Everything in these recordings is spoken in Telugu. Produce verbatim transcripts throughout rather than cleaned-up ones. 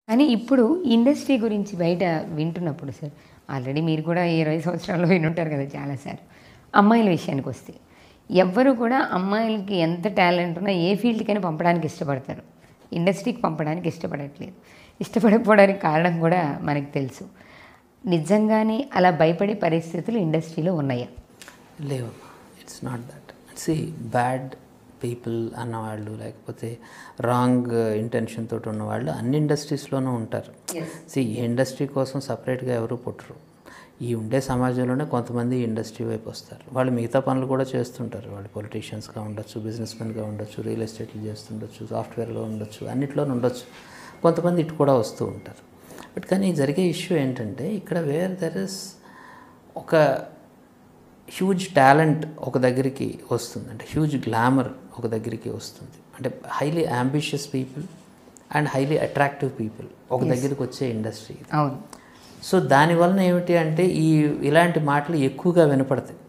కానీ ఇప్పుడు ఇండస్ట్రీ గురించి బయట వింటున్నప్పుడు సార్, ఆల్రెడీ మీరు కూడా ఇరవై సంవత్సరాల్లో వినుంటారు కదా చాలాసార్లు. అమ్మాయిల విషయానికి వస్తే ఎవ్వరు కూడా అమ్మాయిలకి ఎంత టాలెంట్ ఉన్నా ఏ ఫీల్డ్కైనా పంపడానికి ఇష్టపడతారు, ఇండస్ట్రీకి పంపడానికి ఇష్టపడట్లేదు. ఇష్టపడకపోవడానికి కారణం కూడా మనకు తెలుసు. నిజంగానే అలా భయపడే పరిస్థితులు ఇండస్ట్రీలో ఉన్నాయా? లేవు. It's not that. See bad people అన్నవాళ్ళు, లేకపోతే రాంగ్ ఇంటెన్షన్ తోటి ఉన్నవాళ్ళు అన్ని ఇండస్ట్రీస్లోనూ ఉంటారు. సి ఈ ఇండస్ట్రీ కోసం సపరేట్గా ఎవరు పుట్టరు. ఈ ఉండే సమాజంలోనే కొంతమంది ఇండస్ట్రీ వైపు వస్తారు. వాళ్ళు మిగతా పనులు కూడా చేస్తుంటారు. వాళ్ళు పొలిటీషియన్స్గా ఉండొచ్చు, బిజినెస్ మెన్గా ఉండొచ్చు, రియల్ ఎస్టేట్లు చేస్తుండొచ్చు, సాఫ్ట్వేర్లో ఉండొచ్చు, అన్నిట్లోనూ ఉండొచ్చు. కొంతమంది ఇటు కూడా వస్తూ ఉంటారు. బట్ కానీ జరిగే ఇష్యూ ఏంటంటే, ఇక్కడ వేర్ దెర్ ఇస్ ఒక హ్యూజ్ టాలెంట్ ఒక దగ్గరికి వస్తుంది, అంటే హ్యూజ్ గ్లామర్ ఒక దగ్గరికి వస్తుంది, అంటే highly ambitious people and highly attractive people ఒక దగ్గరికి వచ్చే ఇండస్ట్రీ. అవును. సో దానివలన ఏమిటి అంటే, ఈ ఇలాంటి మాటలు ఎక్కువగా వినపడతాయి.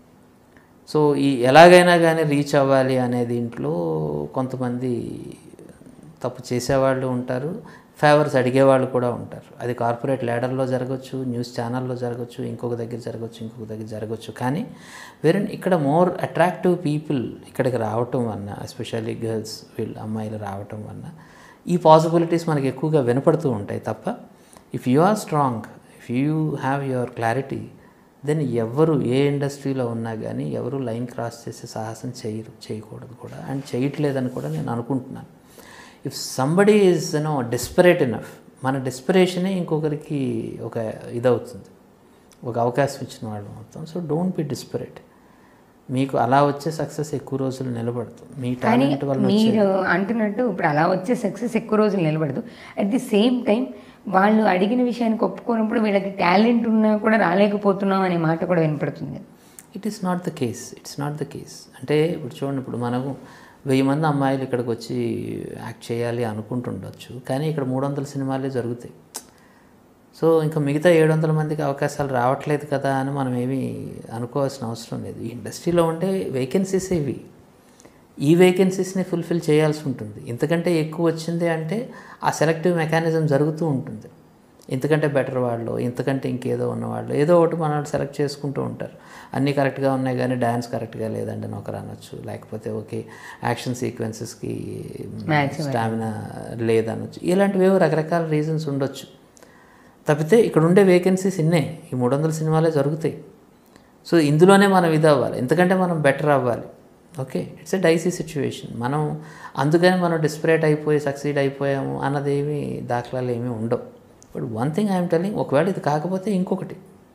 సో ఈ ఎలాగైనా కానీ రీచ్ అవ్వాలి అనే దీంట్లో కొంతమంది తప్పు చేసేవాళ్ళు ఉంటారు, ఫేవర్స్ అడిగేవాళ్ళు కూడా ఉంటారు. అది కార్పొరేట్ లీడర్లో జరగచ్చు, న్యూస్ ఛానల్లో జరగచ్చు, ఇంకొక దగ్గర జరగచ్చు, ఇంకొక దగ్గర జరగచ్చు. కానీ వేరే ఇక్కడ మోర్ అట్రాక్టివ్ పీపుల్ ఇక్కడికి రావటం వలన, ఎస్పెషల్లీ గర్ల్స్, వీళ్ళు అమ్మాయిలు రావటం వలన ఈ పాసిబిలిటీస్ మనకి ఎక్కువగా వినపడుతూ ఉంటాయి తప్ప, if you are strong, if you have your clarity, then ఎవరు ఏ ఇండస్ట్రీలో ఉన్నా కానీ ఎవరు లైన్ క్రాస్ చేసే సాహసం చేయరు, చేయకూడదు కూడా, అండ్ చేయట్లేదని కూడా నేను అనుకుంటున్నాను. If somebody is you know desperate enough, మన డెస్పరేషనే ఇంకొకరికి ఒక ఇదవుతుంది, ఒక అవకాశం ఇచ్చిన వాళ్ళు మొత్తం. So don't be desperate. మీకు అలా వచ్చే సక్సెస్ ఎక్కువ రోజులు నిలబడదు. మీ టాలెంట్ వల్ల మీరు అంటున్నట్టు ఇప్పుడు అలా వచ్చే సక్సెస్ ఎక్కువ రోజులు నిలబడదు. అట్ ది సేమ్ టైం వాళ్ళు అడిగిన విషయానికి ఒప్పుకోనప్పుడు వీళ్ళకి టాలెంట్ ఉన్నా కూడా రాలేకపోతున్నాం అనే మాట కూడా వినపడుతుంది. It is not the case. It's not the case. అంటే ఇప్పుడు చూడండి, ఇప్పుడు మనము వెయ్యి మంది అమ్మాయిలు ఇక్కడికి వచ్చి యాక్ట్ చేయాలి అనుకుంటుండొచ్చు, కానీ ఇక్కడ మూడు వందల సినిమాలే జరుగుతాయి. సో ఇంకా మిగతా ఏడు వందల మందికి అవకాశాలు రావట్లేదు కదా అని మనం ఏమీ అనుకోవాల్సిన అవసరం లేదు. ఈ ఇండస్ట్రీలో ఉండే వేకెన్సీస్ ఇవి. ఈ వేకెన్సీస్ని ఫుల్ఫిల్ చేయాల్సి ఉంటుంది. ఇంతకంటే ఎక్కువ వచ్చింది అంటే ఆ సెలెక్టివ్ మెకానిజం జరుగుతూ ఉంటుంది. ఇంతకంటే బెటర్ వాళ్ళు, ఇంతకంటే ఇంకేదో ఉన్నవాళ్ళు ఏదో ఒకటి మనల్ని సెలెక్ట్ చేసుకుంటూ ఉంటారు. అన్నీ కరెక్ట్గా ఉన్నాయి కానీ డ్యాన్స్ కరెక్ట్గా లేదండి అని ఒకరు అనొచ్చు, లేకపోతే ఓకే యాక్షన్ సీక్వెన్సెస్కి స్టామినా లేదనొచ్చు. ఇలాంటివేవో రకరకాల రీజన్స్ ఉండొచ్చు. తప్పితే ఇక్కడ ఉండే వేకెన్సీస్ ఇన్నే, ఈ మూడు వందల సినిమాలే జరుగుతాయి. సో ఇందులోనే మనం ఇది అవ్వాలి, ఎందుకంటే మనం బెటర్ అవ్వాలి. Okay, it's a dicey situation. మనం అందుకని మనం డిస్పరేట్ అయిపోయి సక్సీడ్ అయిపోయాము అన్నది ఏమీ దాఖలాలు ఏమీ ఉండవు. But one thing I'm telling, ఒకవేళ ఇది కాకపోతే ఇంకొకటి,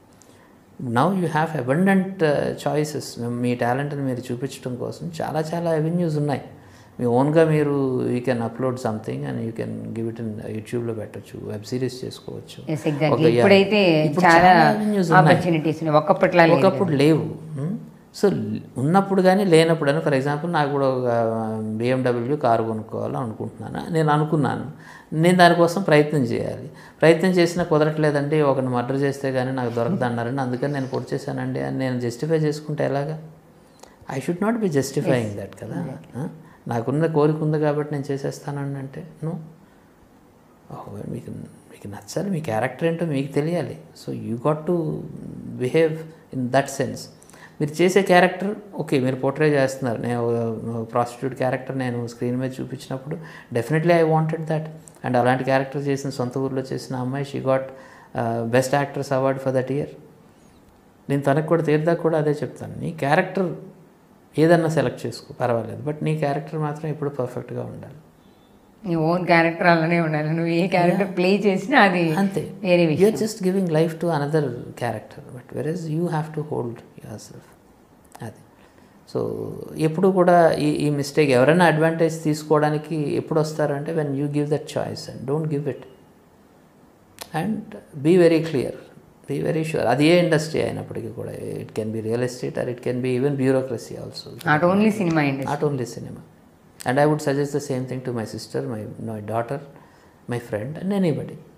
now you have abundant choices. మీ టాలెంట్ని మీరు చూపించడం కోసం చాలా చాలా అవెన్యూస్ ఉన్నాయి. మీ ఓన్గా మీరు you can upload something and you can give it in యూట్యూబ్లో పెట్టచ్చు, వెబ్ సిరీస్ చేసుకోవచ్చు. ఒకప్పుడు లేవు. సో ఉన్నప్పుడు కానీ లేనప్పుడు అని, ఫర్ ఎగ్జాంపుల్ నాకు కూడా ఒక బిఎండబ్ల్యూ కారు కొనుక్కోవాలని అనుకుంటున్నాను, నేను అనుకున్నాను. నేను దానికోసం ప్రయత్నం చేయాలి. ప్రయత్నం చేసినా కుదరట్లేదండి, ఒకరిని మర్డర్ చేస్తే కానీ నాకు దొరకదన్నారండి, అందుకని నేను పొడి చేశానండి అని నేను జస్టిఫై చేసుకుంటే ఎలాగా? I should not be justifying that కదా. నాకున్న కోరిక ఉంది కాబట్టి నేను చేసేస్తానండి అంటే నో. మీకు మీకు నచ్చాలి, మీ క్యారెక్టర్ ఏంటో మీకు తెలియాలి. So you got to behave in that sense. మీరు చేసే క్యారెక్టర్ ఓకే, మీరు పోర్ట్రే చేస్తున్నారు. నేను ప్రాస్టిట్యూట్ క్యారెక్టర్ నేను స్క్రీన్ మీద చూపించినప్పుడు definitely I wanted that. And అలాంటి క్యారెక్టర్ చేసిన సొంత ఊర్లో చేసిన అమ్మాయి, she got best actress award for that year. నేను తనకు కూడా తీర్దాకా కూడా అదే చెప్తాను, నీ క్యారెక్టర్ ఏదన్నా సెలెక్ట్ చేసుకో పర్వాలేదు, బట్ నీ క్యారెక్టర్ మాత్రం ఎప్పుడు పర్ఫెక్ట్గా ఉండాలి. నీ ఓన్ క్యారెక్టర్ అలానే ఉండాలి. నువ్వు ఏ క్యారెక్టర్ ప్లే చేసినా అది అంతే. వేరే విషయం. You're just giving life to another character, but whereas you have to hold your self. అది. సో ఎప్పుడు కూడా ఈ ఈ మిస్టేక్ ఎవరైనా అడ్వాంటేజ్ తీసుకోవడానికి ఎప్పుడు వస్తారంటే, when you give that choice and don't give it, and be very clear, be very sure. అది ఏ ఇండస్ట్రీ అయినప్పటికీ కూడా, it can be real estate or it can be even bureaucracy also, not only cinema industry, not only cinema. And I would suggest the same thing to my sister, my, my daughter, my friend and anybody.